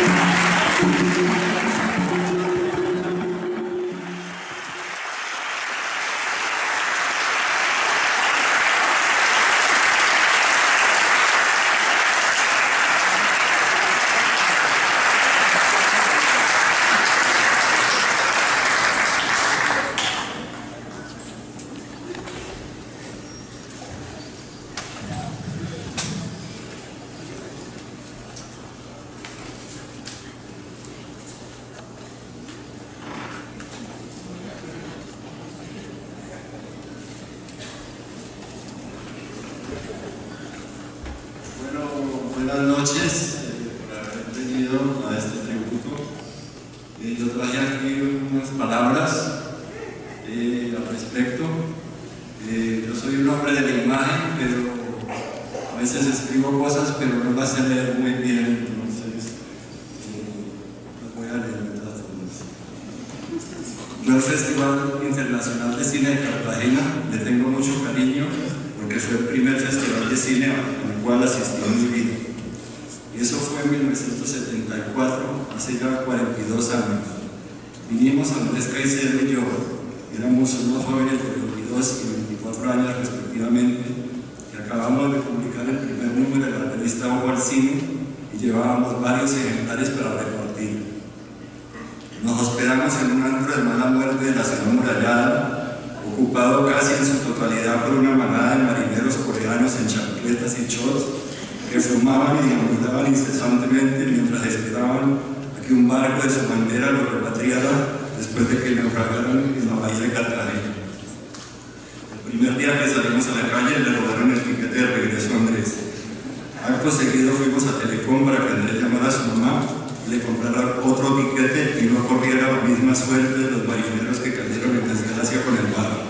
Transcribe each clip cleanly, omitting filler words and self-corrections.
Buenas noches, por haber venido a este tributo. Yo traje aquí unas palabras al respecto. Yo soy un hombre de la imagen, pero a veces escribo cosas, pero no las sé leer muy bien, entonces las voy a leer de todas formas. Yo al Festival Internacional de Cine de Cartagena le tengo mucho cariño porque fue el primer festival de cine al cual asistí en mi vida. Y eso fue en 1974, hace ya 42 años. Vinimos Andrés Caicedo y yo, éramos unos jóvenes de 22 y 24 años respectivamente, que acabamos de publicar el primer número de la revista Ojo al Cine y llevábamos varios ejemplares para repartir. Nos hospedamos en un antro de mala muerte de la ciudad amurallada, ocupado casi en su totalidad por una manada de marineros coreanos en chancletas y shorts, que fumaban y deambulaban incesantemente mientras esperaban a que un barco de su bandera los repatriara después de que naufragaran en la bahía de Cartagena. El primer día que salimos a la calle le robaron el tiquete de regreso a Andrés. Acto seguido fuimos a Telecom para que Andrés llamara a su mamá y le comprara otro tiquete y no corriera la misma suerte de los marineros que cayeron en desgracia con el barco.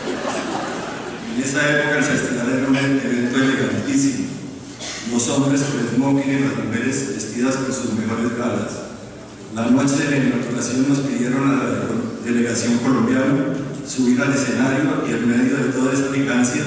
En esa época el festival era un evento elegantísimo. Los hombres con smoking y las mujeres vestidas con sus mejores galas. La noche de la inauguración nos pidieron a la delegación colombiana subir al escenario y en medio de toda esa elegancia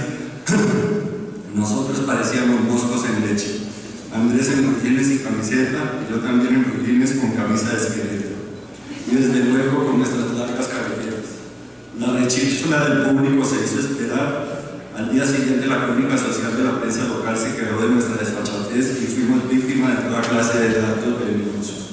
nosotros parecíamos moscos en leche. Andrés en blue y camiseta y yo también en blue con camisa de esqueleto. Y desde luego con nuestras largas cabelleras. La rechízula del público se hizo esperar. Al día siguiente la crónica social de la prensa local se quejó de nuestra desfachatez y fuimos víctimas de toda clase de datos peligrosos.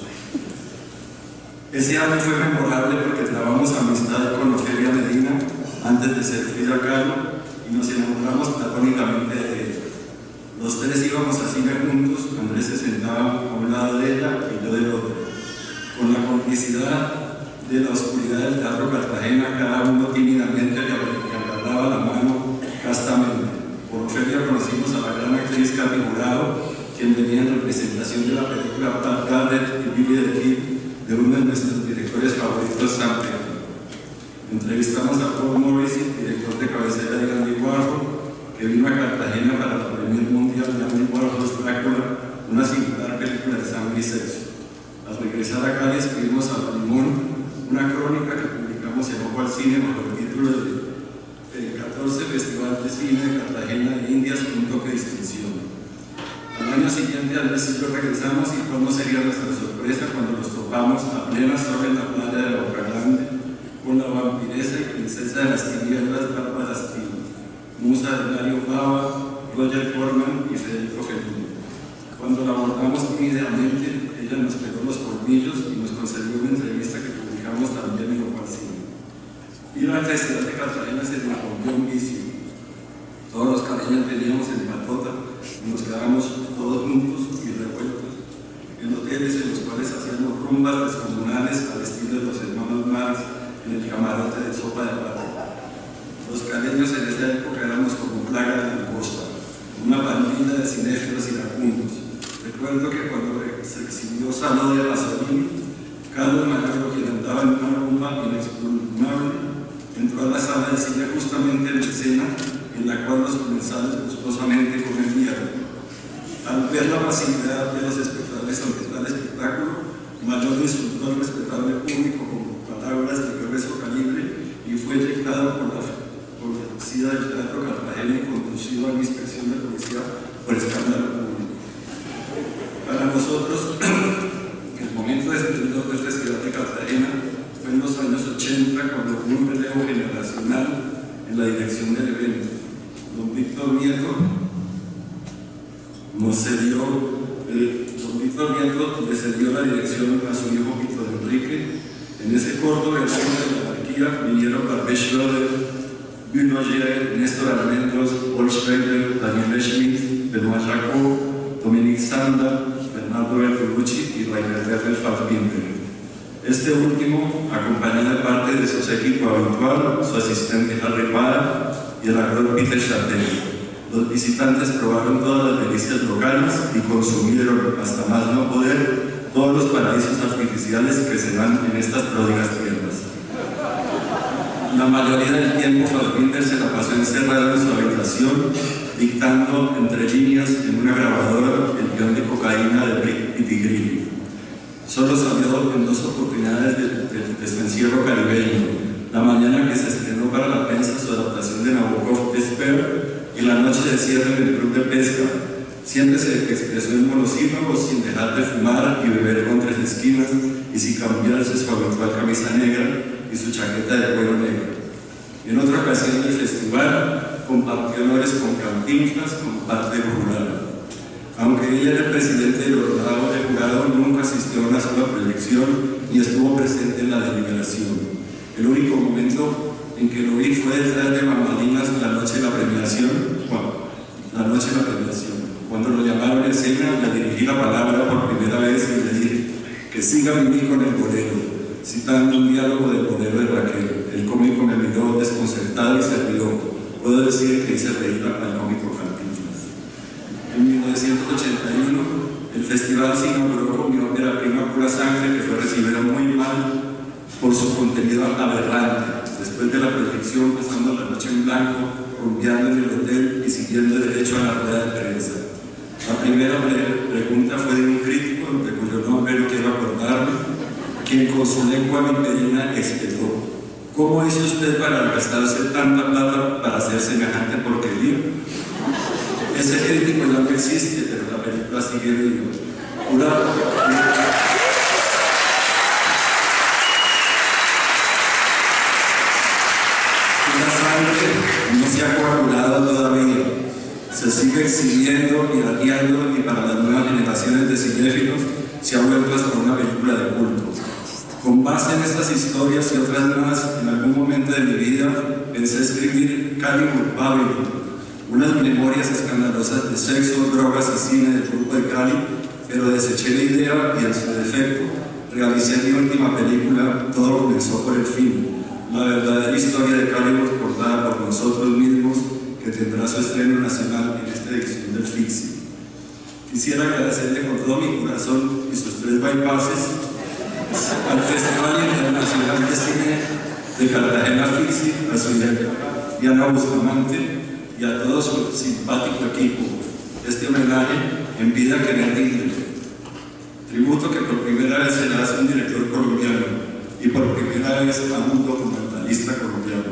Ese año fue memorable porque trabamos amistad con Ofelia Medina antes de ser Frida Kahlo y nos enamoramos platónicamente de ella. Los tres íbamos a cine juntos, Andrés se sentaba a un lado de ella y yo del otro. Con la complicidad de la oscuridad del Teatro Cartagena, cada uno tímidamente le agarraba la mano castamente. Por Ofelia conocimos a la gran actriz Katy Jurado, quien venía en representación de la película Pat Garrett y Billy the Kid de uno de nuestros directores favoritos, Sam Peckinpah. Entrevistamos a Paul Morrissey, director de cabecera de Andy Warhol, que vino a Cartagena para la premier mundial de Andy Warhol's Drácula, una singular película de sangre y sexo. Al regresar a Cali escribimos a Limón una crónica que publicamos en Ojo al Cine bajo el título de el 14 Festival de Cine de Cartagena de Indias, un toque de distinción. Al año siguiente Andrés y yo regresamos y cuál no sería nuestra sorpresa cuando nos topamos a plena sol en la playa de la Boca Grande con la vampiresa y princesa de las tinieblas Bárbara Steele, musa de Dario Bava, Roger Corman y Federico Fellini. Cuando la abordamos tímidamente, ella nos pegó los colmillos y nos concedió una entrevista que publicamos también en Ojo al Cine. Ir al Festival de Cartagena se nos rompió un vicio. Todos los cariños veníamos en patota y nos quedábamos todos juntos y revueltos en hoteles en los cuales hacíamos rumbas descomunales al estilo de los hermanos Marx en el camarote de Sopa de Pata. Los caleños en esa época éramos como plaga de langosta, una pandilla de cinéfilos iracundos. Recuerdo que cuando se exhibió Saló de Pasolini, Carlos Mayor, quien andaba en una rumba inexpugnable, entró a la sala de cine justamente en la escena en la cual los comensales gustosamente comen mierda. Al ver la pasividad de los espectadores ante tal espectáculo, Mayor insultó al respetable público con palabras de grueso calibre y fue eyectado por la policía del Teatro Cartagena y conducido a la inspección de policía por escándalo público. Para nosotros, que momento de esplendor del Festival de Cartagena fue en los años 80, cuando hubo un relevo generacional en la dirección del evento. Don Víctor Nieto le cedió la dirección a su hijo Víctor Enrique. En ese corto verano de la anarquía vinieron Barbé Schroeder, Bruno Gier, Néstor Almendros, Paul Schrader, Daniel Schmidt, Benoit Jacot, Dominique Sanda, Bernardo Bertolucci y Rainer Werner Fassbinder. Este último, acompañado de parte de su equipo habitual, su asistente Harry Pada y el actor Peter Chardin. Los visitantes probaron todas las delicias locales y consumieron, hasta más no poder, todos los paraísos artificiales que se dan en estas pródigas tierras. La mayoría del tiempo Fassbinder se la pasó encerrado en su habitación, dictando entre líneas en una grabadora el guión de Cocaína de Brick Pitigrilli. Solo salió en 2 oportunidades de su encierro caribeño: la mañana que se estrenó para la prensa su adaptación de Nabokov Esper y la noche de cierre en el club de pesca. Siempre se expresó en monosílabos, sin dejar de fumar y beber con 3 esquinas y sin cambiarse su habitual camisa negra y su chaqueta de cuero negro. En otra ocasión del festival compartió honores con Cantinflas como parte del jurado. Aunque ella era el presidente del jurado, nunca asistió a una sola proyección ni estuvo presente en la deliberación. El único momento en que lo vi fue detrás de bambalinas la noche de la premiación, cuando lo llamaron a escena, le dirigí la palabra por primera vez y le dije que siga vivir con el bolero, citando un diálogo del bolero de Raquel. El cómico me miró desconcertado y se rió. Puedo decir que hice reír al cómico Cantinflas. En 1981, el festival se inauguró con mi ópera prima Pura Sangre, que fue recibida muy mal por su contenido aberrante. Después de la proyección, pasando la noche en blanco, rumbeando en el hotel y siguiendo derecho a la rueda de prensa. La primera pregunta fue de un crítico, de cuyo nombre no quiero acordarme, quien con su lengua vimperina explicó: ¿cómo hizo usted para gastarse tanta plata para hacer semejante porquería? Ese crítico ya no existe, pero la película sigue viva. Pura Sangre no se ha coagulado todavía. Se sigue exhibiendo y radiando, y para las nuevas generaciones de cinéfilos se ha vuelto hasta una película de culto. Con base en estas historias y otras más, en algún momento de mi vida pensé escribir Calimur Babylon, unas memorias escandalosas de sexo, drogas y cine del grupo de Cali, pero deseché la idea y en su defecto realicé mi última película, Todo comenzó por el fin, la verdadera historia de Calimur contada por nosotros mismos, que tendrá su estreno nacional en esta edición del FICSI. Quisiera agradecerle con todo mi corazón y sus 3 bypasses al Festival Internacional de Cine de Cartagena FICSI, a su Diana Bustamante y a todo su simpático equipo. Este homenaje en vida que me rinde, tributo que por primera vez se le hace a un director colombiano y por primera vez a un documentalista colombiano.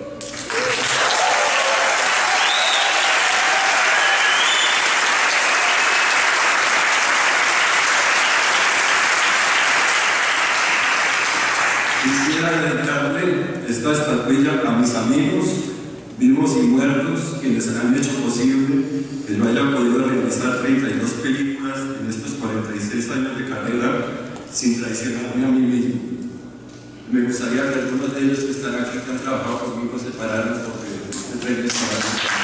Quisiera dedicarle esta estatuilla a mis amigos, vivos y muertos, quienes han hecho posible que yo haya podido realizar 32 películas en estos 46 años de carrera sin traicionarme a mí mismo. Me gustaría que algunos de ellos que están aquí, que han trabajado conmigo, se pararan porque este tren es para mí.